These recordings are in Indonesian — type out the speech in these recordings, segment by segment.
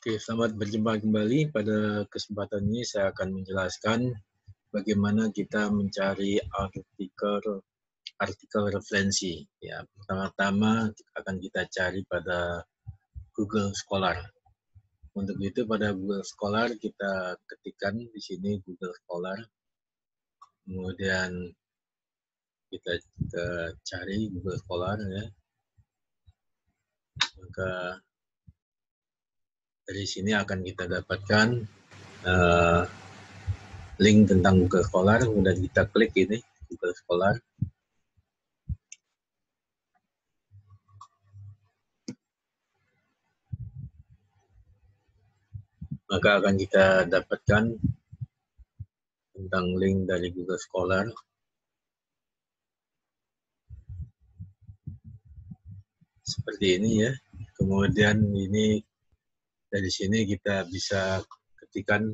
Oke, selamat berjumpa kembali. Pada kesempatan ini saya akan menjelaskan bagaimana kita mencari artikel referensi. Ya, pertama-tama akan kita cari pada Google Scholar. Untuk itu pada Google Scholar kita ketikkan di sini Google Scholar. Kemudian kita cari Google Scholar ya. Maka dari sini akan kita dapatkan link tentang Google Scholar. Kemudian kita klik ini Google Scholar. Maka akan kita dapatkan tentang link dari Google Scholar. Seperti ini ya. Kemudian ini dari sini kita bisa ketikkan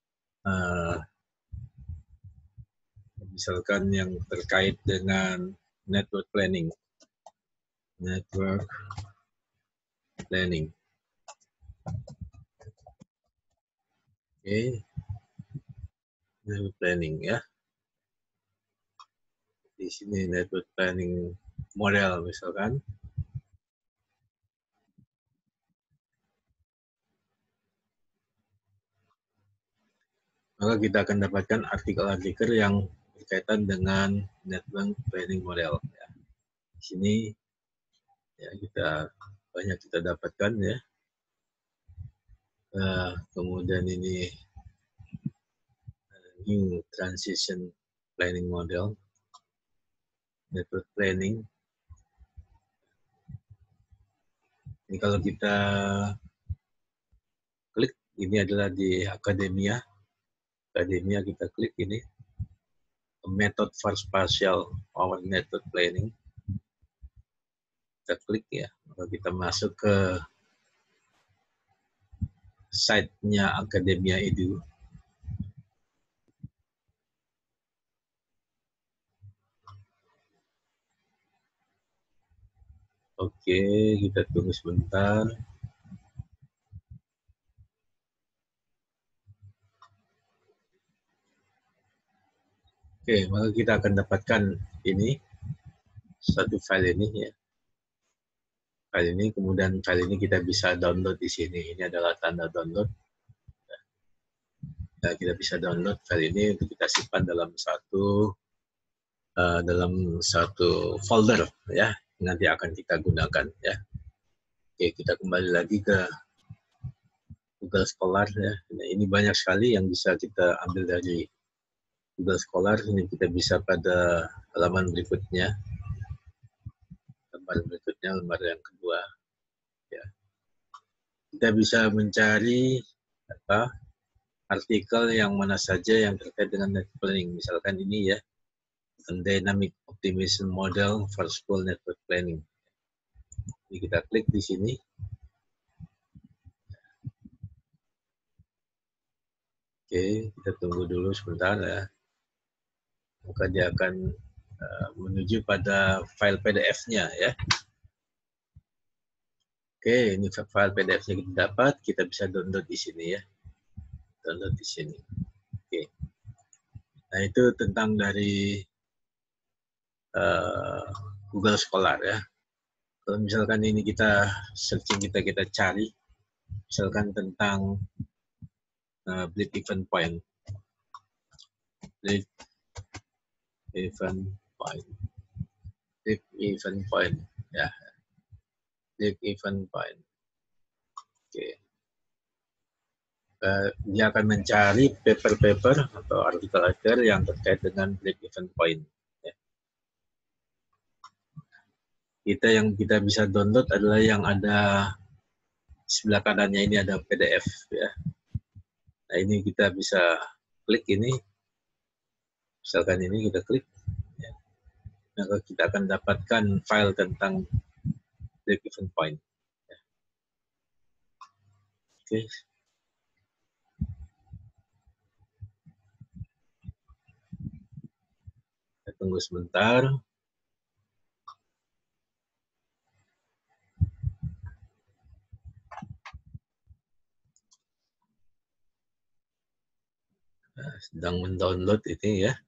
misalkan yang terkait dengan network planning. Network planning. Oke. Network planning ya. Di sini network planning model misalkan. Maka kita akan dapatkan artikel-artikel yang berkaitan dengan network planning model. Ya. Di sini ya banyak kita dapatkan ya. Kemudian ini new transition planning model, network planning. Ini kalau kita klik, ini adalah di Academia. Academia kita klik ini, a method for spatial power network planning. Kita klik ya, maka kita masuk ke site-nya Academia Edu. Oke, kita tunggu sebentar. Oke, maka kita akan dapatkan ini, satu file ini ya. File ini, kemudian file ini kita bisa download di sini. Ini adalah tanda download. Nah, kita bisa download file ini untuk kita simpan dalam satu folder ya. Nanti akan kita gunakan ya. Oke, kita kembali lagi ke Google Scholar ya. Nah, ini banyak sekali yang bisa kita ambil dari Google Scholar. Ini kita bisa pada halaman berikutnya. Lembar yang kedua. Ya. Kita bisa mencari artikel yang mana saja yang terkait dengan network planning. Misalkan ini ya, Dynamic Optimization Model for School Network Planning. Ini kita klik di sini. Oke, kita tunggu dulu sebentar ya. Maka dia akan menuju pada file PDF-nya ya. Oke, ini file PDF-nya kita dapat, kita bisa download di sini ya. Download di sini. Oke. Nah, itu tentang dari Google Scholar ya. Kalau misalkan ini kita searching, kita cari, misalkan tentang Blip Event Point. Blip Event Point. Blip Event Point ya. Blip Event Point. Oke. Dia akan mencari paper-paper atau artikel-artikel yang terkait dengan Blip Event Point. Ya. Yang kita bisa download adalah yang ada sebelah kanannya ini ada PDF ya. Nah, ini kita bisa klik ini. Misalkan ini kita klik. Ya. Maka kita akan dapatkan file tentang Blip Event Point. Ya. Oke. Kita tunggu sebentar. sedang mendownload ini ya.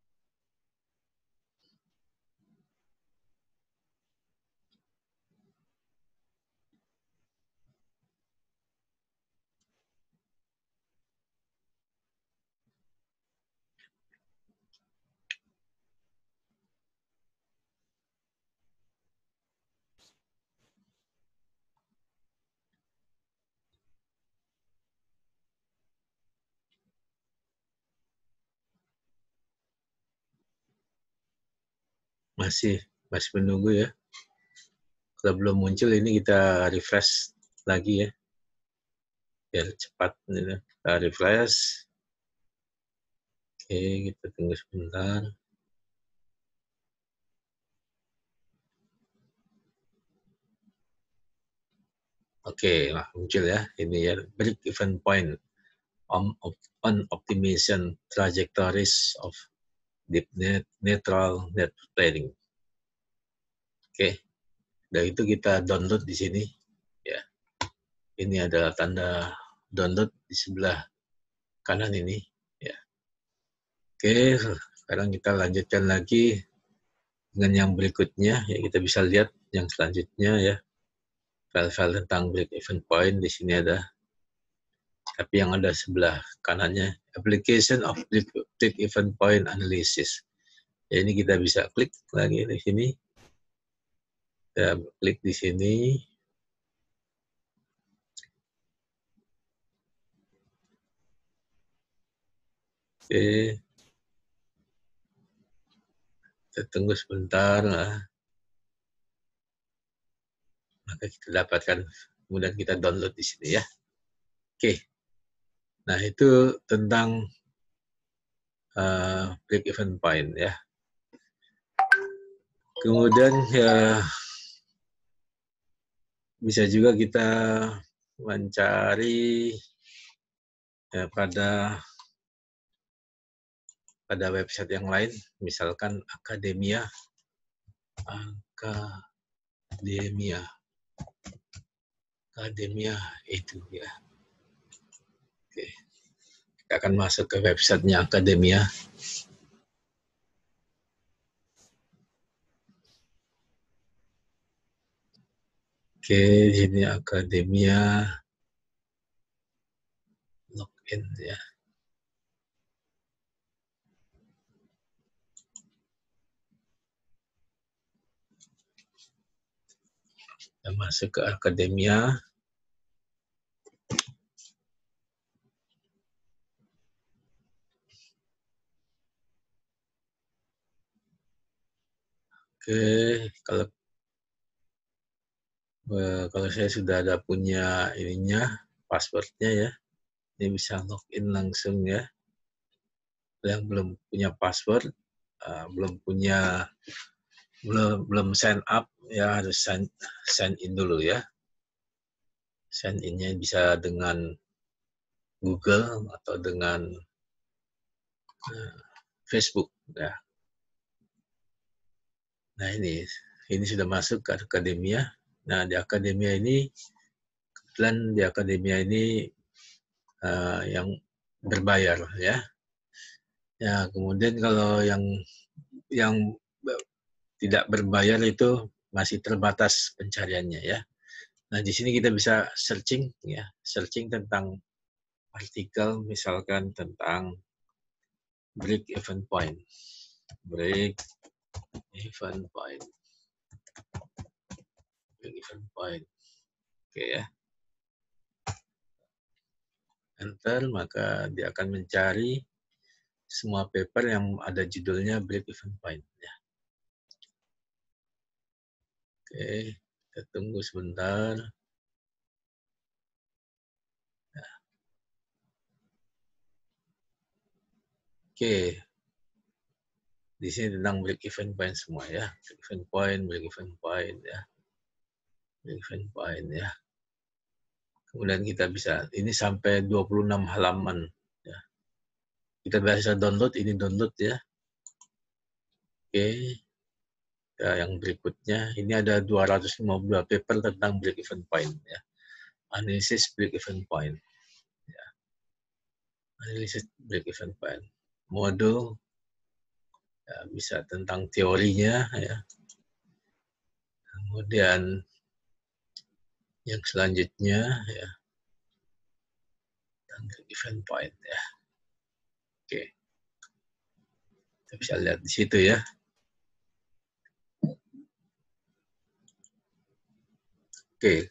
Masih menunggu ya. Kalau belum muncul ini kita refresh lagi ya, biar cepat. Kita refresh. Oke, kita tunggu sebentar. Oke, nah muncul ya. Ini ya, break even point on optimization trajectories of deep net neutral net trading. Oke, dari itu kita download di sini. Ya, ini adalah tanda download di sebelah kanan ini. Ya, oke. Sekarang kita lanjutkan lagi dengan yang berikutnya. Ya, kita bisa lihat yang selanjutnya ya. File-file tentang break even point di sini ada. Tapi yang ada sebelah kanannya, application of break even point analysis. Ya, ini kita bisa klik lagi di sini. Kita klik di sini. Oke. Kita tunggu sebentar. Maka kita dapatkan, kemudian kita download di sini ya. Oke. Nah, itu tentang break even point ya. Kemudian ya bisa juga kita mencari ya, pada website yang lain, misalkan Akademia itu ya. Oke. Kita akan masuk ke websitenya Akademia. Oke, di sini Akademia login ya. Kita masuk ke Akademia. Oke, kalau saya sudah ada punya ininya, passwordnya ya, ini bisa login langsung ya. Yang belum punya password, belum sign up ya, harus sign in dulu ya. Sign in-nya bisa dengan Google atau dengan Facebook ya. Nah, ini sudah masuk ke Akademia. Nah, di Akademia ini kebetulan di Akademia ini yang berbayar ya. Ya, kemudian kalau yang tidak berbayar itu masih terbatas pencariannya ya. Nah, di sini kita bisa searching ya, searching tentang artikel misalkan tentang break even point. Break even point. Break even point. Oke ya. Enter, maka dia akan mencari semua paper yang ada judulnya break even point ya. Oke, kita tunggu sebentar. Nah. Oke, di sini tentang break even point semua ya. Break even point ya. Break even point ya. Kemudian kita bisa, ini sampai 26 halaman ya. Kita bisa download, ini download ya. Oke. Ya, yang berikutnya, ini ada 252 paper tentang break even point ya. Analisis break even point. Ya. Analisis break-even point. Modul, ya, bisa tentang teorinya, ya. Kemudian yang selanjutnya, ya, tentang break-even point, ya. Oke, kita bisa lihat di situ, ya. Oke,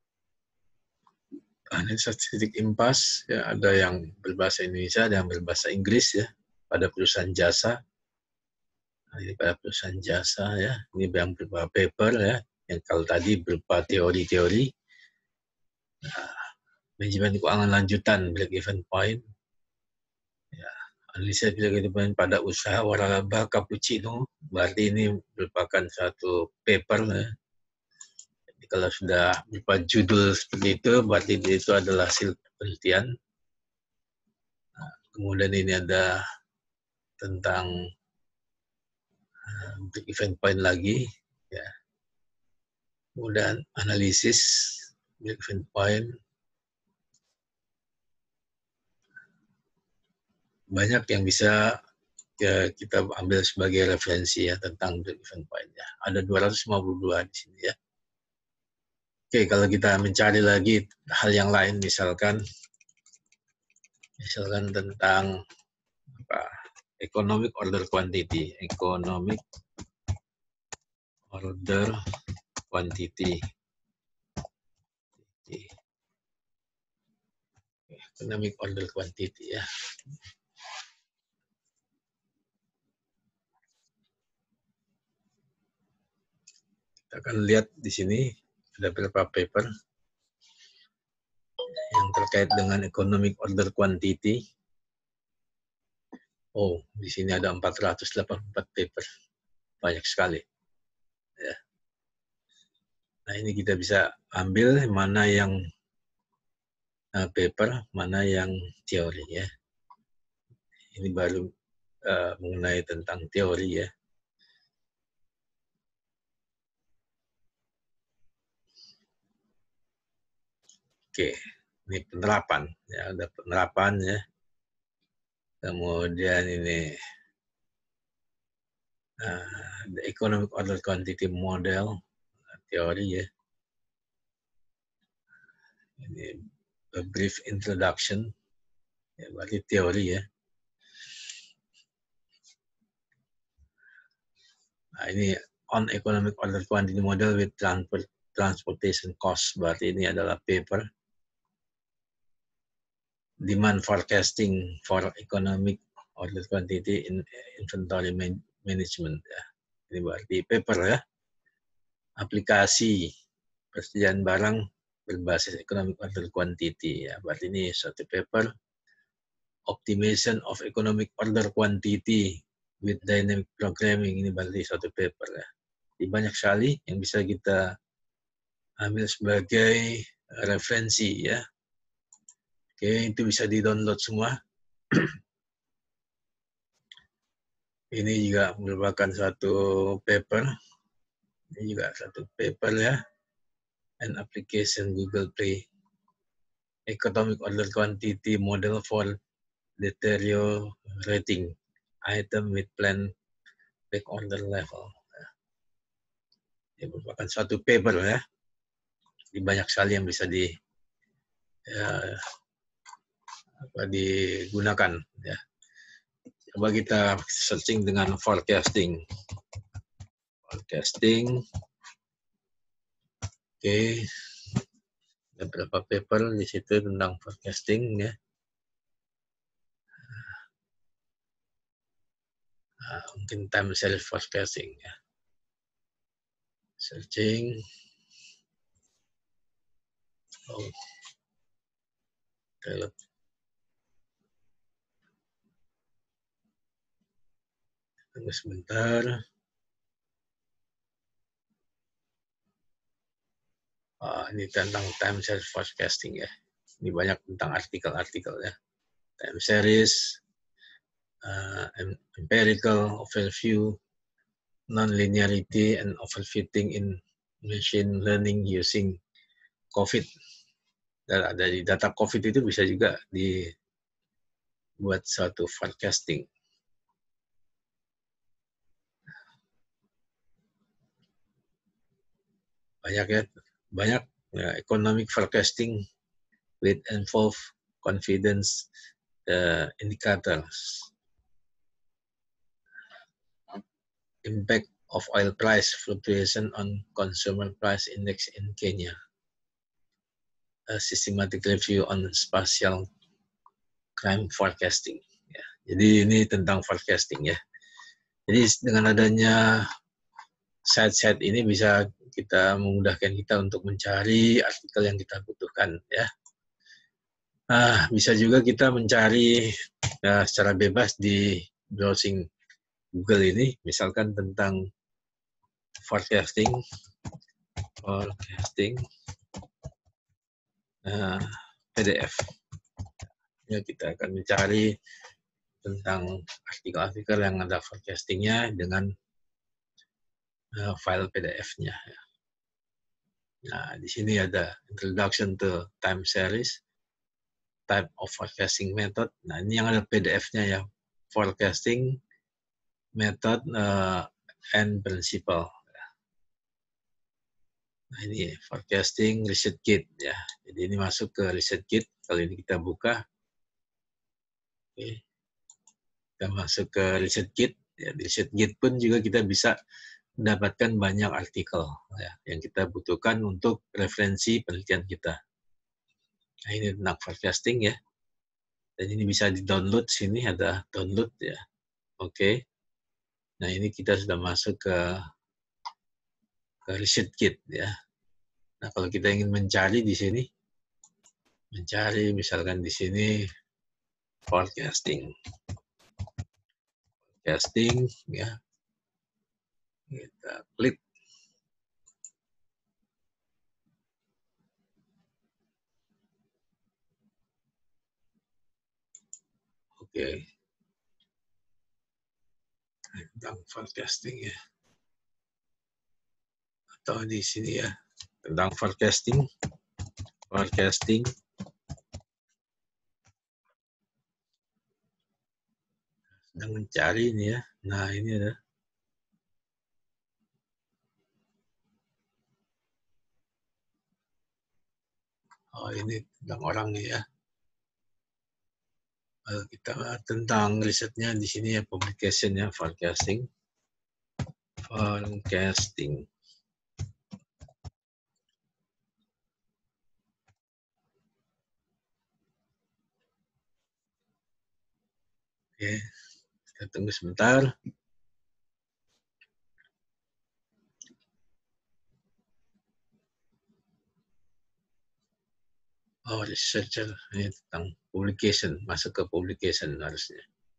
analisa statistik impas, ya, ada yang berbahasa Indonesia, ada yang berbahasa Inggris, ya, pada perusahaan jasa. Nah, ini pada perusahaan jasa, ya, ini yang berupa paper, ya, yang kalau tadi berupa teori-teori. Nah, manajemen keuangan lanjutan break-even point, ya, analisa break-even point pada usaha waralaba cappuccino, berarti ini merupakan satu paper, ya. Jadi kalau sudah berupa judul seperti itu, berarti itu adalah hasil penelitian. Nah, kemudian ini ada tentang break-even point lagi, ya. Kemudian analisis break-even point. Banyak yang bisa, ya, kita ambil sebagai referensi, ya, tentang break-even point, ya. Ada 252 di sini, ya. Oke, kalau kita mencari lagi hal yang lain, misalkan tentang apa, economic order quantity, economic order quantity, economic order quantity, ya. Kita akan lihat di sini ada beberapa paper yang terkait dengan economic order quantity. Oh, di sini ada 484 paper, banyak sekali, ya. Nah, ini kita bisa ambil mana yang paper, mana yang teori, ya. Ini baru mengenai tentang teori, ya. Oke, ini penerapan, ya, ada penerapan, ya. Kemudian ini the economic order quantity model, teori, ya. Ini a brief introduction, ya, berarti teori, ya. Nah, ini on economic order quantity model with transportation cost, berarti ini adalah paper. Demand forecasting for economic order quantity in inventory management, ya. Ini berarti paper, ya. Aplikasi persediaan barang berbasis economic order quantity, ya. Berarti ini suatu paper. Optimization of economic order quantity with dynamic programming, ini berarti suatu paper, ya. Jadi banyak sekali yang bisa kita ambil sebagai referensi, ya. Oke, itu bisa di-download semua. Ini juga merupakan satu paper. Ini juga satu paper, ya. An application Google Play. Economic order quantity model for deteriorating item with plan back order level. Ini merupakan suatu paper, ya. Jadi banyak sekali yang bisa digunakan, ya. Coba kita searching dengan forecasting. Forecasting. Oke. Ada beberapa paper di situ tentang forecasting, ya. Mungkin time series forecasting, ya. Searching. Oh. Tunggu sebentar. Ini tentang time series forecasting, ya. Ini banyak tentang artikel-artikel, ya. Time series, empirical overview, non-linearity and overfitting in machine learning using COVID. Dari data COVID itu bisa juga buat suatu forecasting. Banyak ya, economic forecasting with involve confidence indicators. Impact of oil price fluctuation on consumer price index in Kenya. A systematic review on spatial crime forecasting. Ya, jadi ini tentang forecasting ya. Jadi dengan adanya site-site ini bisa memudahkan kita untuk mencari artikel yang kita butuhkan ya. Bisa juga kita mencari secara bebas di browsing Google ini, misalkan tentang forecasting, PDF. Ya, kita akan mencari tentang artikel-artikel yang ada forecastingnya dengan file PDF-nya. Nah, di sini ada introduction to time series, type of forecasting method. Nah, ini yang ada PDF-nya ya, forecasting method and principle. Nah, ini forecasting research kit ya. Jadi ini masuk ke research kit. Kali ini kita buka. Oke. Kita masuk ke research kit. Ya, di research kit pun juga kita bisa mendapatkan banyak artikel ya, yang kita butuhkan untuk referensi penelitian kita. Nah, ini tentang forecasting ya. Dan ini bisa di-download, sini ada download ya. Oke. Nah, ini kita sudah masuk ke research kit ya. Nah, kalau kita ingin mencari di sini, misalkan di sini forecasting ya. Kita klik. Oke. Tentang forecasting ya. Atau di sini ya, tentang forecasting. Sedang mencari ini ya. Nah, ini ada. Oh, ini tentang orang nih ya. Kita tentang risetnya di sini ya, publication-nya, forecasting. Oke, kita tunggu sebentar. Oh, researcher, ini tentang publication, masuk ke publication harusnya.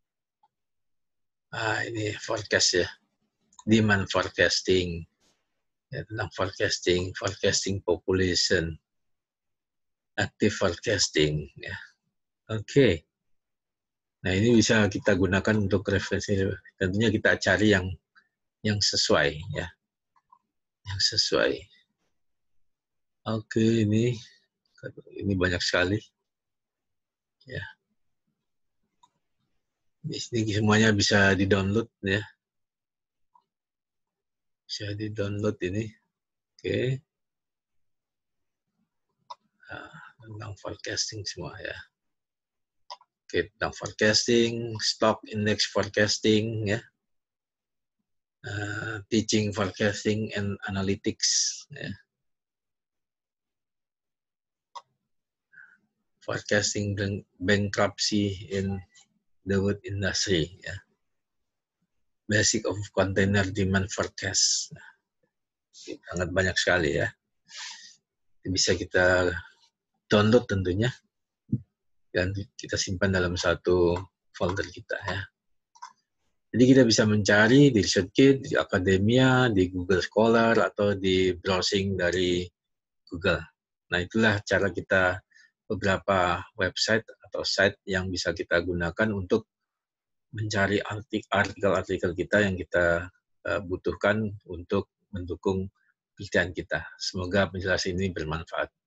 Ini forecast ya, demand forecasting, ya, tentang forecasting population, active forecasting, ya. Oke. Nah, ini bisa kita gunakan untuk referensi. Tentunya kita cari yang sesuai ya, yang sesuai. Oke, ini banyak sekali ya. Di sini semuanya bisa di-download ya. Bisa di-download ini. Oke. Tentang forecasting semua ya. Oke, tentang forecasting, stock index forecasting ya. Teaching forecasting and analytics ya. Forecasting bankruptcy in the wood industry ya. Basic of container demand forecast. Sangat banyak sekali ya. Bisa kita download tentunya dan kita simpan dalam satu folder kita ya. Jadi kita bisa mencari di ResearchKit, di Akademia, di Google Scholar, atau di browsing dari Google. Nah, itulah cara kita, beberapa website atau site yang bisa kita gunakan untuk mencari artikel-artikel kita yang kita butuhkan untuk mendukung penelitian kita. Semoga penjelasan ini bermanfaat.